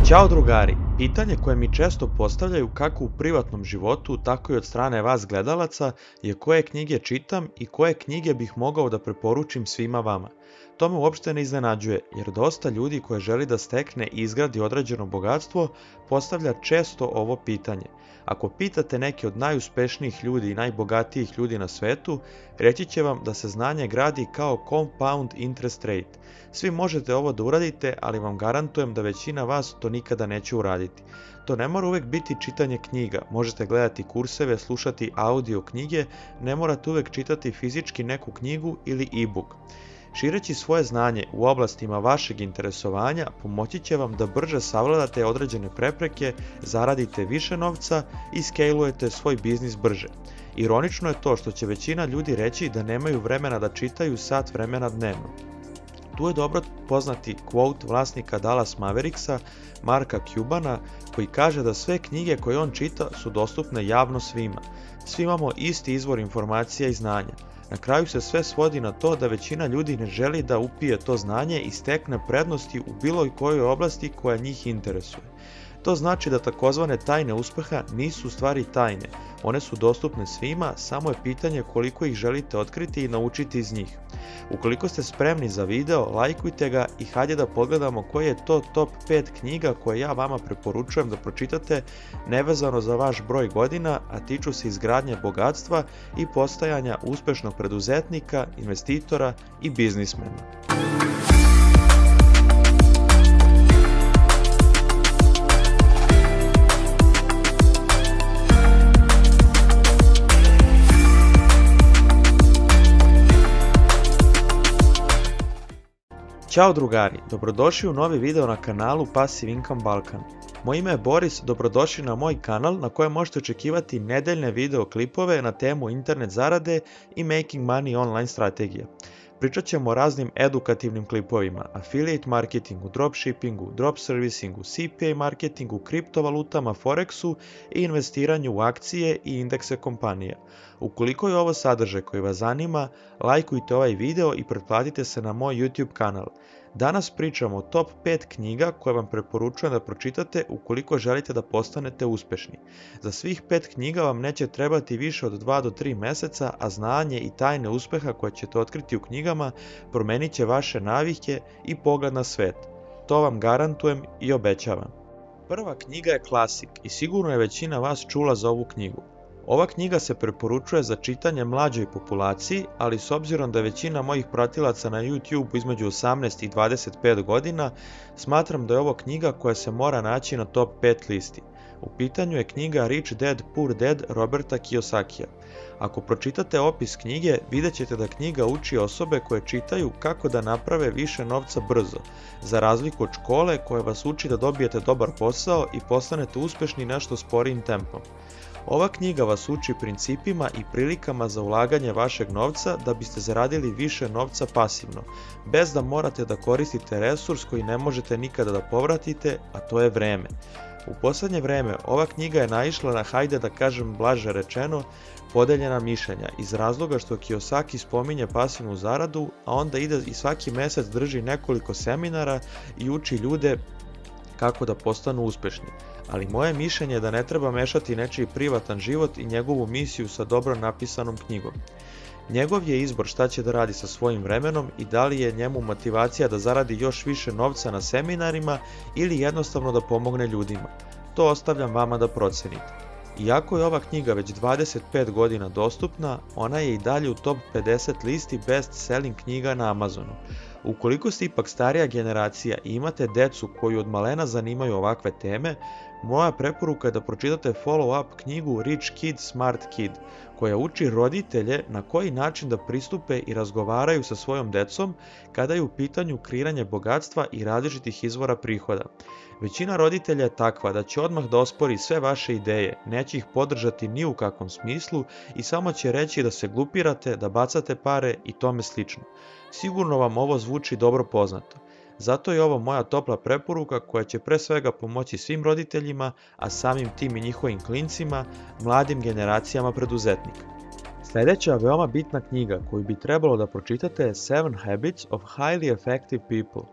Ćao drugari, pitanje koje mi često postavljaju kako u privatnom životu, tako i od strane vas gledalaca je koje knjige čitam i koje knjige bih mogao da preporučim svima vama. To me uopšte ne iznenađuje, jer dosta ljudi koje želi da stekne i izgradi određeno bogatstvo postavlja često ovo pitanje. Ako pitate neke od najuspešnijih ljudi i najbogatijih ljudi na svetu, reći će vam da se znanje gradi kao compound interest rate. Svi možete ovo da uradite, ali vam garantujem da većina vas to nikada neće uraditi. To ne mora uvek biti čitanje knjiga, možete gledati kurseve, slušati audio knjige, ne morate uvek čitati fizički neku knjigu ili e-book. Šireći svoje znanje u oblastima vašeg interesovanja pomoći će vam da brže savladate određene prepreke, zaradite više novca i skalujete svoj biznis brže. Ironično je to što će većina ljudi reći da nemaju vremena da čitaju sat vremena dnevno. Tu je dobro poznati quote vlasnika Dallas Mavericksa, Marka Cubana, koji kaže da sve knjige koje on čita su dostupne javno svima. Svi imamo isti izvor informacija i znanja. Na kraju se sve svodi na to da većina ljudi ne želi da upije to znanje i stekne prednosti u bilo kojoj oblasti koja njih interesuje. To znači da takozvane tajne uspeha nisu u stvari tajne, one su dostupne svima, samo je pitanje koliko ih želite otkriti i naučiti iz njih. Ukoliko ste spremni za video, lajkujte ga i hajde da pogledamo koji je to top 5 knjiga koje ja vama preporučujem da pročitate nevezano za vaš broj godina, a tiču se izgradnje bogatstva i postajanja uspešnog preduzetnika, investitora i biznismena. Ćao drugari, dobrodošli u novi video na kanalu Passive Income Balkan. Moje ime je Boris, dobrodošli na moj kanal na kojem možete očekivati nedeljne video klipove na temu internet zarade i making money online strategija. Pričat ćemo o raznim edukativnim klipovima, affiliate marketingu, dropshippingu, drop servicingu, CPA marketingu, kriptovalutama, forexu i investiranju u akcije i indekse kompanija. Ukoliko je ovo sadržaj koji vas zanima, lajkujte ovaj video i pretplatite se na moj YouTube kanal. Danas pričamo o top 5 knjiga koje vam preporučujem da pročitate ukoliko želite da postanete uspešni. Za svih 5 knjiga vam neće trebati više od 2 do 3 meseca, a znanje i tajne uspeha koje ćete otkriti u knjigama promenit će vaše navike i pogled na svet. To vam garantujem i obećavam. Prva knjiga je klasik i sigurno je većina vas čula za ovu knjigu. Ova knjiga se preporučuje za čitanje mlađoj populaciji, ali s obzirom da je većina mojih pratilaca na YouTube između 18 i 25 godina, smatram da je ovo knjiga koja se mora naći na top 5 listi. U pitanju je knjiga Rich Dad Poor Dad Roberta Kiyosakija. Ako pročitate opis knjige, vidjet ćete da knjiga uči osobe koje čitaju kako da naprave više novca brzo, za razliku od škole koja vas uči da dobijete dobar posao i postanete uspešni nešto sporijim tempom. Ova knjiga vas uči principima i prilikama za ulaganje vašeg novca da biste zaradili više novca pasivno, bez da morate da koristite resurs koji ne možete nikada da povratite, a to je vreme. U poslednje vreme ova knjiga je naišla na, hajde da kažem blaže rečeno, podeljena mišljenja iz razloga što Kiyosaki spominje pasivnu zaradu, a onda ide i svaki mesec drži nekoliko seminara i uči ljude kako da postanu uspešni. Ali moje mišljenje je da ne treba mešati nečiji privatan život i njegovu misiju sa dobro napisanom knjigom. Njegov je izbor šta će da radi sa svojim vremenom i da li je njemu motivacija da zaradi još više novca na seminarima ili jednostavno da pomogne ljudima. To ostavljam vama da procenite. Iako je ova knjiga već 25 godina dostupna, ona je i dalje u top 50 listi best-selling knjiga na Amazonu. Ukoliko ste ipak starija generacija i imate decu koju od malena zanimaju ovakve teme, moja preporuka je da pročitate follow-up knjigu Rich Kid, Smart Kid, koja uči roditelje na koji način da pristupe i razgovaraju sa svojom decom kada je u pitanju kreiranje bogatstva i različitih izvora prihoda. Većina roditelja je takva da će odmah da ospori sve vaše ideje, neće ih podržati ni u kakvom smislu i samo će reći da se glupirate, da bacate pare i tome slično. Sigurno vam ovo zvuči dobro poznato. Zato je ovo moja topla preporuka koja će pre svega pomoći svim roditeljima, a samim tim i njihovim klincima, mladim generacijama preduzetnika. Sljedeća veoma bitna knjiga koju bi trebalo da pročitate je Seven Habits of Highly Effective People.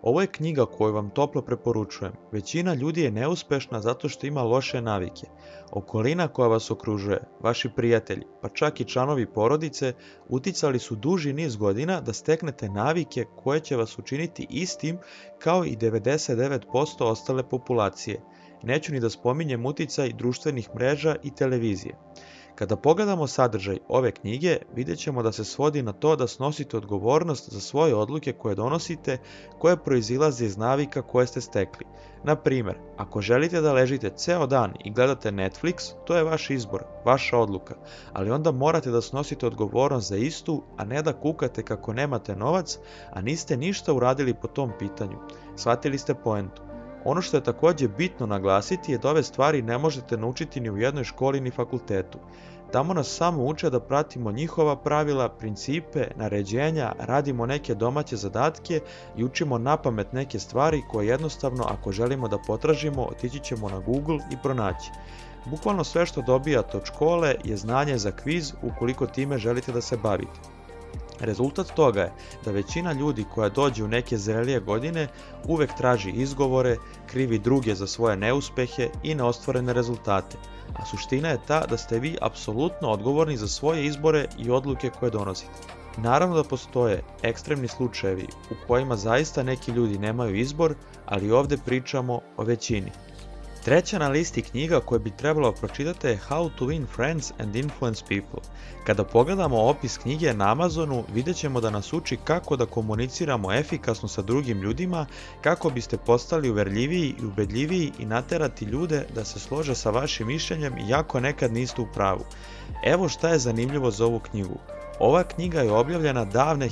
Ovo je knjiga koju vam toplo preporučujem. Većina ljudi je neuspešna zato što ima loše navike. Okolina koja vas okružuje, vaši prijatelji, pa čak i članovi porodice, uticali su duži niz godina da steknete navike koje će vas učiniti istim kao i 99% ostale populacije. Neću ni da spominjem uticaj društvenih mreža i televizije. Kada pogledamo sadržaj ove knjige, vidjet ćemo da se svodi na to da snosite odgovornost za svoje odluke koje donosite, koje proizilaze iz navika koje ste stekli. Na primjer, ako želite da ležite ceo dan i gledate Netflix, to je vaš izbor, vaša odluka, ali onda morate da snosite odgovornost za istu, a ne da kukate kako nemate novac, a niste ništa uradili po tom pitanju. Shvatili ste poentu. Ono što je također bitno naglasiti je da ove stvari ne možete naučiti ni u jednoj školi ni fakultetu. Tamo nas samo uče da pratimo njihova pravila, principe, naređenja, radimo neke domaće zadatke i učimo napamet neke stvari koje jednostavno ako želimo da potražimo otići ćemo na Google i pronaći. Bukvalno sve što dobijate od škole je znanje za kviz ukoliko time želite da se bavite. Rezultat toga je da većina ljudi koja dođe u neke zrelije godine uvek traži izgovore, krivi druge za svoje neuspehe i neostvarene rezultate, a suština je ta da ste vi apsolutno odgovorni za svoje izbore i odluke koje donosite. Naravno da postoje ekstremni slučajevi u kojima zaista neki ljudi nemaju izbor, ali ovdje pričamo o većini. Treća na listi knjiga koje bi trebalo pročitati je How to Win Friends and Influence People. Kada pogledamo opis knjige na Amazonu, vidjet ćemo da nas uči kako da komuniciramo efikasno sa drugim ljudima, kako biste postali uverljiviji i ubedljiviji i naterati ljude da se slože sa vašim mišljenjem iako nekad niste u pravu. Evo šta je zanimljivo za ovu knjigu. Ova knjiga je objavljena davne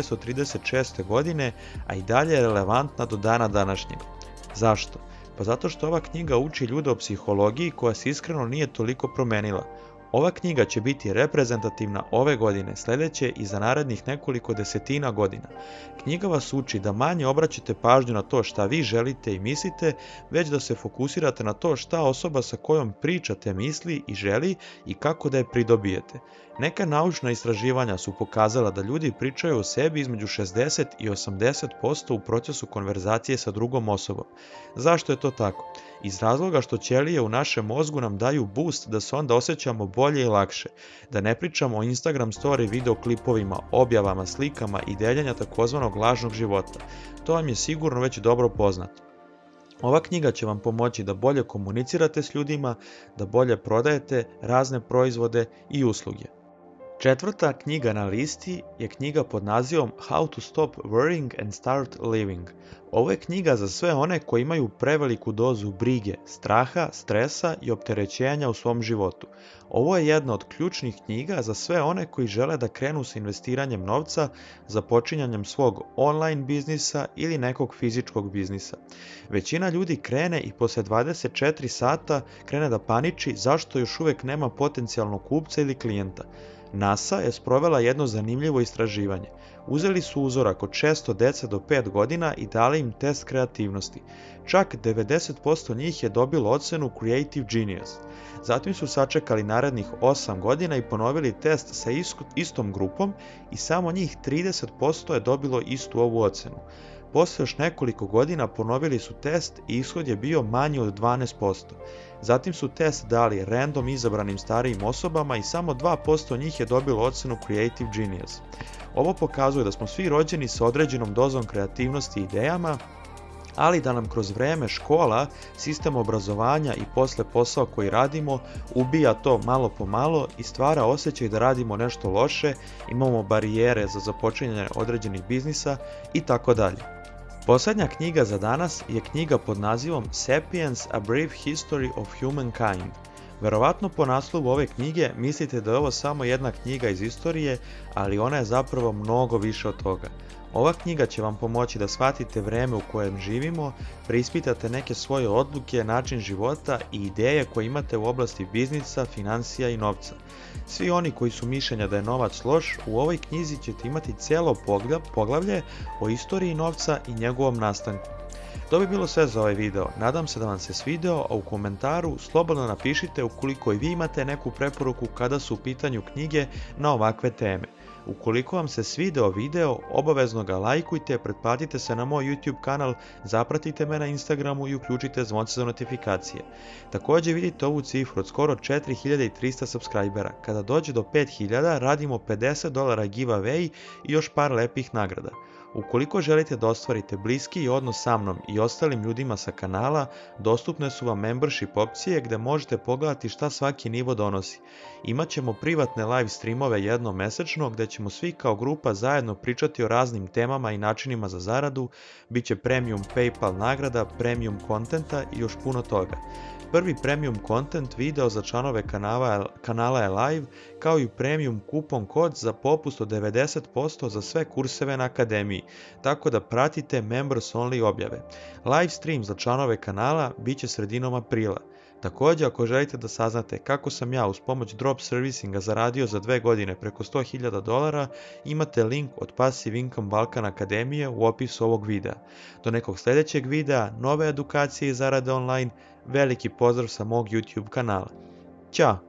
1936. godine, a i dalje je relevantna do dana današnjeg. Zašto? Pa zato što ova knjiga uči ljude o psihologiji koja se iskreno nije toliko promenila. Ova knjiga će biti reprezentativna ove godine, sljedeće i za narednih nekoliko desetina godina. Knjiga vas uči da manje obraćate pažnju na to šta vi želite i mislite, već da se fokusirate na to šta osoba sa kojom pričate misli i želi i kako da je pridobijete. Neka naučna istraživanja su pokazala da ljudi pričaju o sebi između 60 i 80% u procesu konverzacije sa drugom osobom. Zašto je to tako? Iz razloga što ćelije u našem mozgu nam daju boost da se onda osjećamo bolje i lakše, da ne pričamo o Instagram story videoklipovima, objavama, slikama i deljenja takozvanog lažnog života. To vam je sigurno već dobro poznato. Ova knjiga će vam pomoći da bolje komunicirate s ljudima, da bolje prodajete razne proizvode i usluge. Četvrta knjiga na listi je knjiga pod nazivom How to Stop Worrying and Start Living. Ovo je knjiga za sve one koji imaju preveliku dozu brige, straha, stresa i opterećenja u svom životu. Ovo je jedna od ključnih knjiga za sve one koji žele da krenu sa investiranjem novca, započinjanjem svog online biznisa ili nekog fizičkog biznisa. Većina ljudi krene i posle 24 sata krene da paniči zašto još uvek nema potencijalnog kupca ili klijenta. NASA je sprovela jedno zanimljivo istraživanje. Uzeli su uzorak od 600 dece do 5 godina i dali im test kreativnosti. Čak 90% njih je dobilo ocenu Creative Genius. Zatim su sačekali narednih 8 godina i ponovili test sa istom grupom i samo njih 30% je dobilo istu ovu ocenu. Posle još nekoliko godina ponovili su test i ishod je bio manji od 12%. Zatim su test dali random izabranim starijim osobama i samo 2% njih je dobilo ocenu Creative Genius. Ovo pokazuje da smo svi rođeni sa određenom dozom kreativnosti i idejama, ali da nam kroz vreme škola, sistem obrazovanja i posle posao koji radimo ubija to malo po malo i stvara osjećaj da radimo nešto loše, imamo barijere za započinjanje određenih biznisa i tako dalje. Posljednja knjiga za danas je knjiga pod nazivom Sapiens: A Brief History of Humankind. Verovatno po naslovu ove knjige mislite da je ovo samo jedna knjiga iz istorije, ali ona je zapravo mnogo više od toga. Ova knjiga će vam pomoći da shvatite vreme u kojem živimo, preispitate neke svoje odluke, način života i ideje koje imate u oblasti biznisa, financija i novca. Svi oni koji su mišljenja da je novac loš, u ovoj knjizi ćete imati cijelo poglavlje o istoriji novca i njegovom nastanku. To bi bilo sve za ovaj video, nadam se da vam se svideo, a u komentaru slobodno napišite ukoliko i vi imate neku preporuku kada su u pitanju knjige na ovakve teme. Ukoliko vam se svideo video, obavezno ga lajkujte, pretplatite se na moj YouTube kanal, zapratite me na Instagramu i uključite zvonce za notifikacije. Također vidite ovu cifru od skoro 4300 subscribera. Kada dođe do 5000 radimo $50 giveaway i još par lepih nagrada. Ukoliko želite da ostvarite bliski odnos sa mnom i ostalim ljudima sa kanala, dostupne su vam membership opcije gdje možete pogledati šta svaki nivo donosi. Imaćemo privatne live streamove jednom mesečno gdje ćemo svi kao grupa zajedno pričati o raznim temama i načinima za zaradu, bit će premium PayPal nagrada, premium kontenta i još puno toga. Prvi premium content video za članove kanala je live, kao i premium kupon kod za popust od 90% za sve kurseve na akademiji, tako da pratite members only objave. Live stream za članove kanala bit će sredinom aprila. Također, ako želite da saznate kako sam ja uz pomoć drop servicinga zaradio za 2 godine preko $100.000, imate link od Passive Income Balkan Akademije u opisu ovog videa. Do nekog sljedećeg videa, nove edukacije i zarade online, veliki pozdrav sa mog YouTube kanala. Ćao!